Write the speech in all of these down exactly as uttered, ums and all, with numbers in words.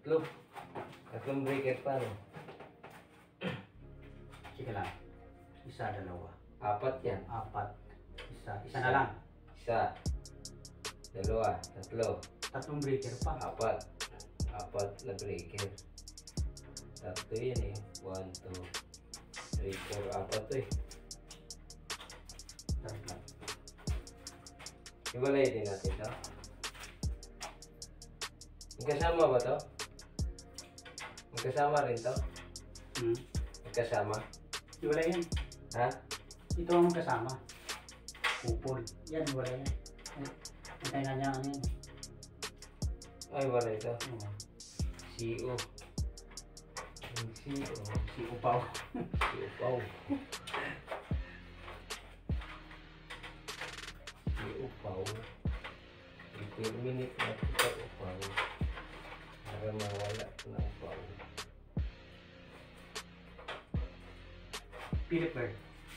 Tatlo. Tatlong breaker pa, no? Sige lang. Isa, dalawa. Apat yan. Apat. Isa. Isa na lang. Isa. Dalawa. Tatlo. Tatlong breaker pa. Apat. Apat na breaker. Tatlo yan eh. One, two, three, four. Apat to eh. Tatlo. Iwalay din natin to. Magkasama ba to? Magkasama rin to? Hmm. Magkasama? Wala yan. Ha? Ito ang kasama. Kupol. Yan, wala yan. Antay na niya ano yan. Ay, wala ito. Oo. C O. C O. Si Upaw. C O Pau. C O Pau. I-terminate natin sa Upaw. Para mawala na Upaw. Philip Bird.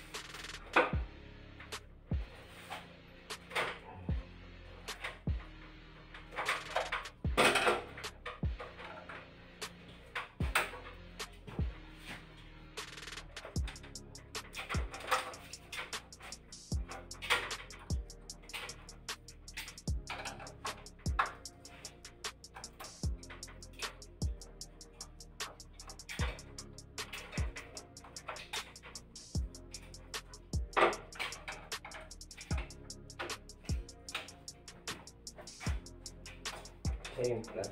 Siya yung plan.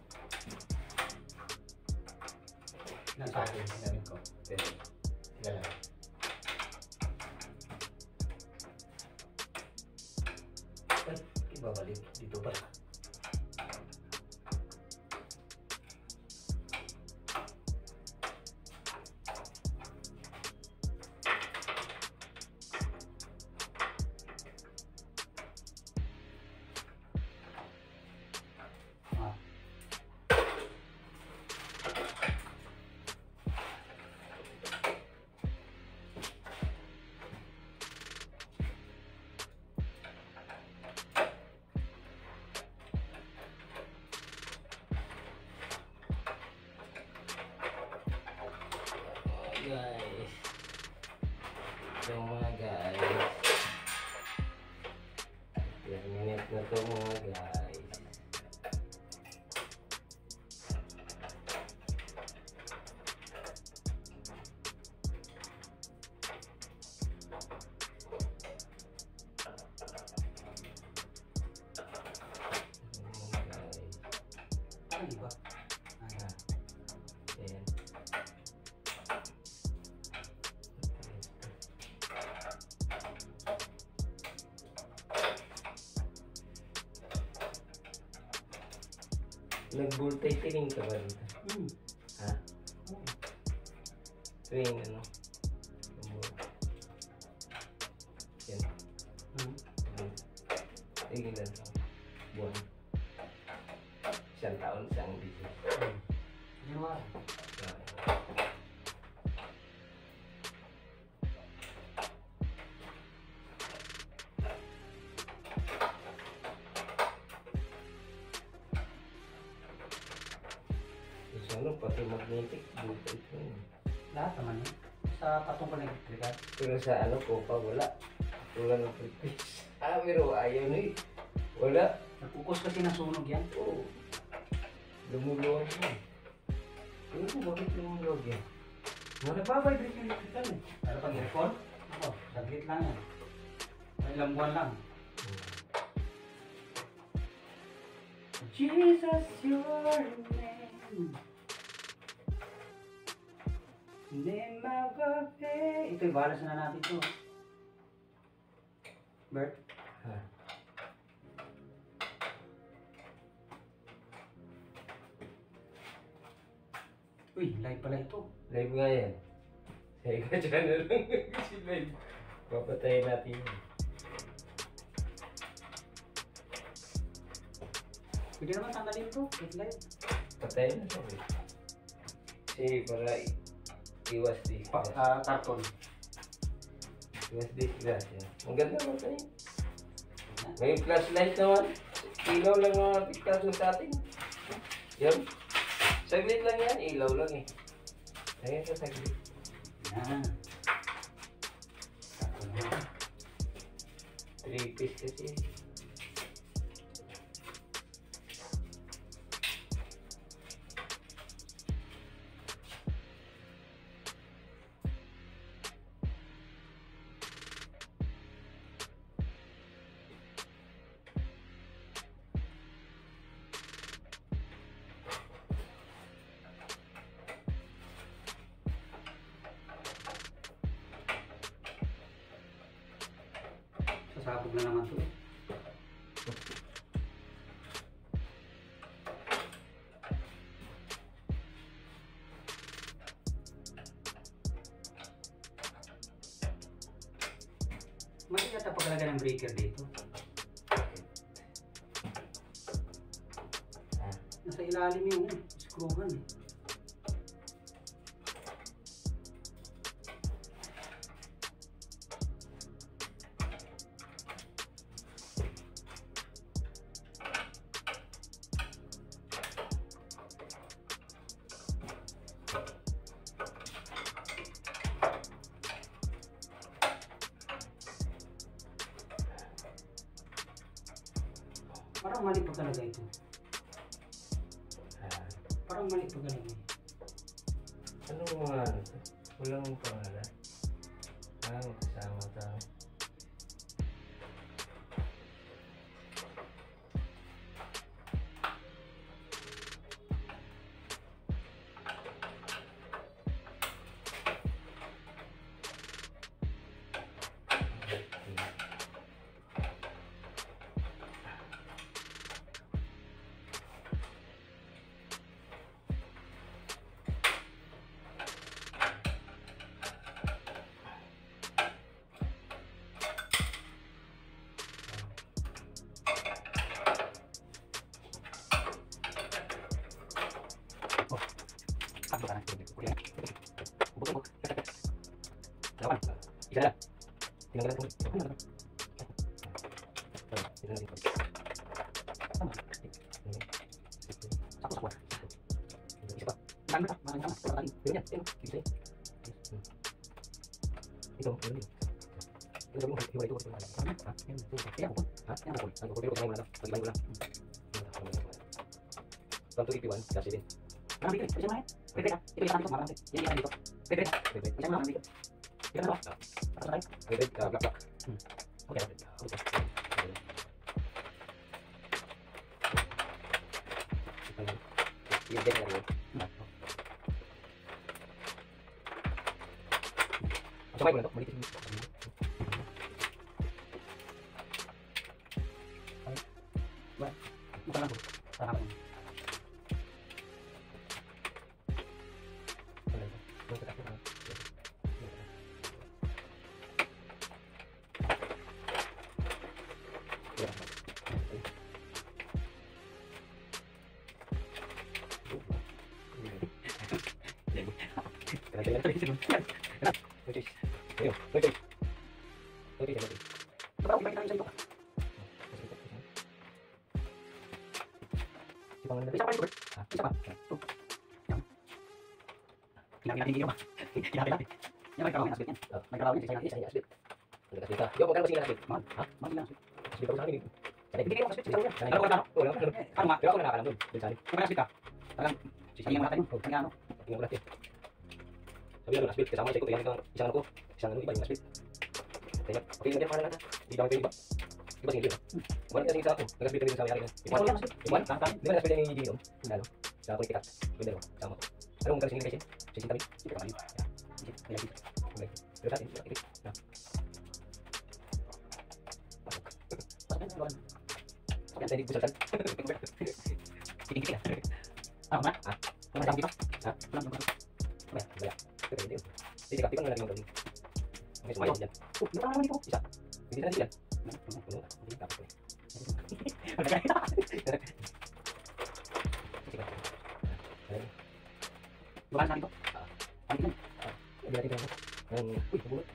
Nasa akin, gamit ko. Pero, Sige lang. Ay, ibabalik. Dito ba? Ah. guys. Ito mga guys. Terminate na to mga guys. Ano di ba? Ah, Ayan. Nag-multi-tiling ka ba dito? hmm. Ha? Oh. Tuwing ano? Yan. Hmm. Tigil lang sa buwan. Isang taon, isang video. Hmm. January. Sa ano, pati magnetic, buto ito yun. Lahat naman yun. Sa patungkol na elektrikal. Pero sa ano ko pa, wala. Wala ng practice. Ah, pero ayaw na eh. Wala. Nagkukos kasi nasunog yan. Oo. Lumuluwag yan. Pero ko, bakit lumuluwag yan? Nagbabibrate yung elektrikal eh. Pero pag i-recall, ako, saglit lang yan. Ilang buwan lang. Jesus, your name. Name of a faith. Ito, ibalas na natin ito. Bert? Ha? Uy, live pala ito. Live nga yan. Say ka dyan na lang. Kasi live. Papatayin natin yun. Pwede naman tanggalin ito. It's live. Patayin na siya. Kasi para i- iwas di. Pa, ah, karton. Iwas di disgrasya. Ang ganda naman tayo. May flashlight naman. Ilaw lang mga pictures sa atin. Yan. Saglit lang yan, ilaw lang eh. Ayan ka saglit. Yan. Sakto naman. Three piece kasi. Sasabog na naman to eh. Mali yata pagkalagay ng breaker dito. Ah, Nasa ilalim yung screwan eh. Parang mali pagkalagay ito. ah. Parang mali pagkalagay. Anong mga ano to? Walang pangalan. Ah, magkasama tayo. Sakto ka na. Okay na. Ubok ubok. Lawan. Isa na. Tinanggalan ko. Tinanggalan ko. Tinanggalan ko. Tama. Sakto sakto. Isa pa. Tama ka. Marami tama. Tama. Pero yan. Ito. Isa. Ito. Ito. Ito mo hiwalay ko. Ha? Yan. Yan ko. Ha? Yan ko. Ang ko pero kumain mo na. Pag-iban ko lang. From two eighty-one, kasi din. Marami dito. Isa mahal. Pwede ka. Ito yung dito. Marami. Yan yung dito. Pwede ka. Pwede. Isa mo marami dito. Ito na ba? Para tayo. Pwede, ah, black black. Hmm. Okay. Okay. Yung din na rin. Sabay ko na to. Maliit yung Bukan lang po. Tama po. Isa pa rin, isa pa. Ito. Yan. Hinapin natin yung ba? Hinapin natin. Yan, may karawin asbit yan. May karawin, isa natin, isa natin asbit. Asbit ka. Yo, magkano ba sige na asbit? Mahal, ha? Mahal lang asbit. Asbit ako sa akin. Hindi kayo asbit, isa lang yan. Sanay Alam ko kung Oo, naman. ano nga? Pero ako na nakakalam doon. Doon sa akin. Kung may asbit ka, talagang sisayang mo natin yun. Kaya ano? Tingnan ko natin. Sabi lang, asbit. Kasama ko, tingnan ko isang ano ko. Isang ano, iba yung asbit. Kaya, okay lang yan, mahal natin. Hindi kami pwede ba? Di ba sige ba? Wala kasi sa ako. Nag-asbit ka rin sa may-ari ko. Ikaw lang asbit. Iwan? Di ba nag-asbit yung G M? Lalo. Sa ako ikikat. Yung dalawa. Sama ko. Anong magkano singil kasi? Sisin kami. Sige pa rin. Kaya sige. Okay. Pero sa atin, ikit. Na. Yan, sa hindi busaltan. Kiting-kiting ah. Ah, ma? Ah. Kung may dito? Ha? Wala, wala. Wala. Wala. Pero hindi yun. Sige, kapit mo na lang yung gawin. Okay, sumayon dyan. Oh, di ba naman dito? Isa. Hindi na sila. Puno. Hindi, tapos ko eh. Sige. Alam. Bukan sa dito? Ano yun? Hindi natin ito. Ang, uy, kabulot.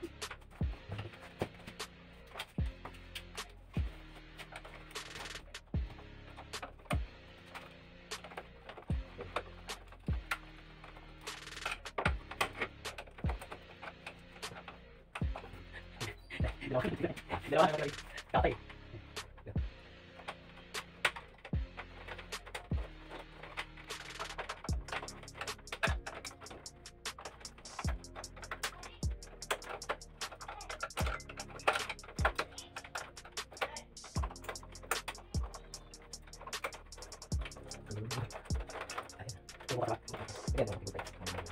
Dalawa. Dalawa na lagi. Katay. Tunggu apa? Yan, oh, ikot tayo.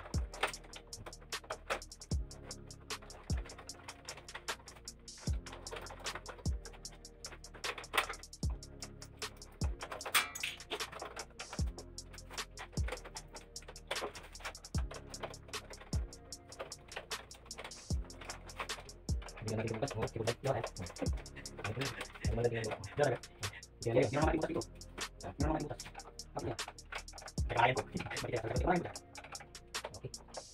Hindi na natin bukas, oh, ikot tayo. Yan, eh. Ano man natin yung bukas. Dalawa. Yan, Hindi yan. naman matibutas dito. Hindi naman matibutas. Apa ya? Kaya ko. Bakit kaya kaya kaya Okay.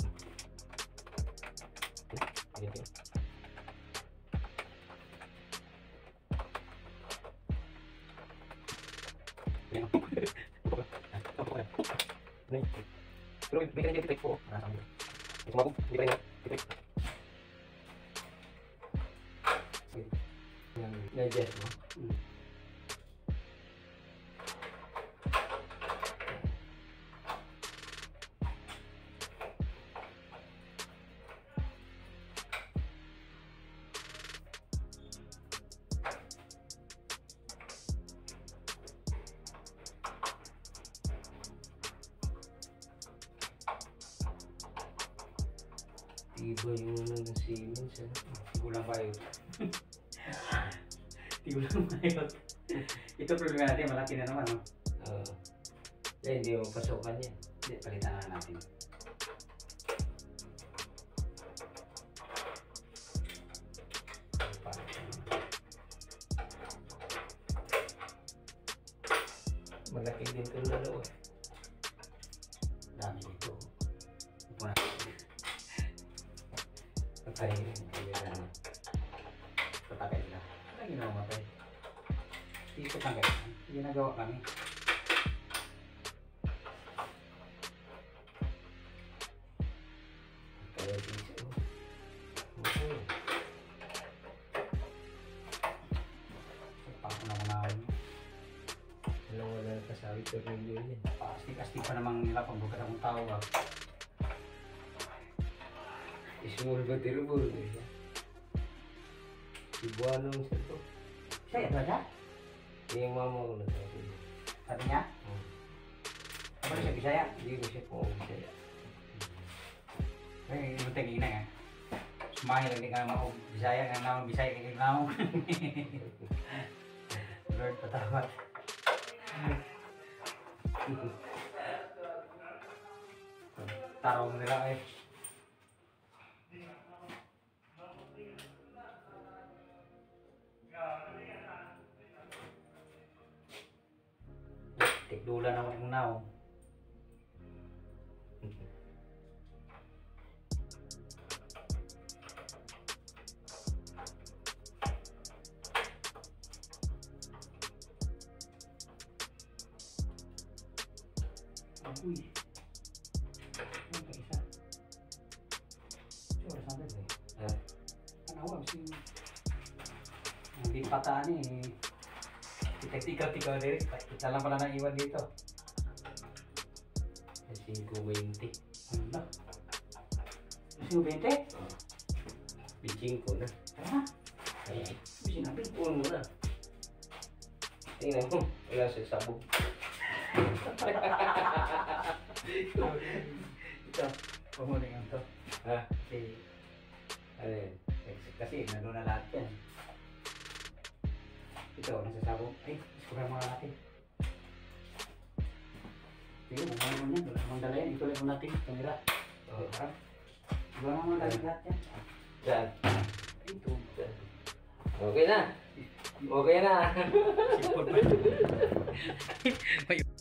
Yan, yan. Ano yun? Pero may kanya dito po. Ah, sama. May sumabog, hindi pa rin dito. Yan, na-jet mo. Iba yung ano ng Siemens, ano? Tigulang kayo. Tigulang kayo. Ito problema natin, malaki na naman, no? Oo. Eh, hindi mo pasokan yan. Hindi, palitan na natin. Malaki din itong dalawa. Dami dito. Ito na. Patay rin. Ayan. Patagay na. Ano ginawa matay? Dito kang kayo. Ginagawa kami. Kaya dito. Okay. Pakunakunahan nyo. Alam wala na kasabi sa radio yan. Paastik-astik pa namang nila pag bukas akong tao ba. Small but terrible. Ibuanong siya to. Saya ba siya? Yung mama ko na sabi. Sabi niya? Hmm. Apa siya Bisaya? Hindi ko siya po Bisaya. Eh, yung tingin na nga. Smile, hindi ka naman ako Bisaya. Nga naman Bisaya, kaya naman. Lord, patawad. Tarong nila eh. Tikdula naman yung now. Uy. Ano ba isa? Sure, sabi ko eh. Ha? Ano ako, kasi hindi pataan eh. Tikaw-tikaw din. Kita lang pala nang iwan dito. five twenty. Ano? Gusto mo bente? Biching ko na. Ha? Ay, Ano sinabi? puno na. Tingnan mo. Wala siya sabog. Ito, pumuli nga ito. Ha? Kasi, Ano yan? kasi nandun na lahat yan. Ito, nasasabog. Ay, iskuran mga natin. Sige, bumalik mo yan. Wala namang dala yan. Ito lang mo natin. Kamera. Oo. Wala namang dala lahat yan. Saan? Ito. Okay na. Okay na. Sipon pa.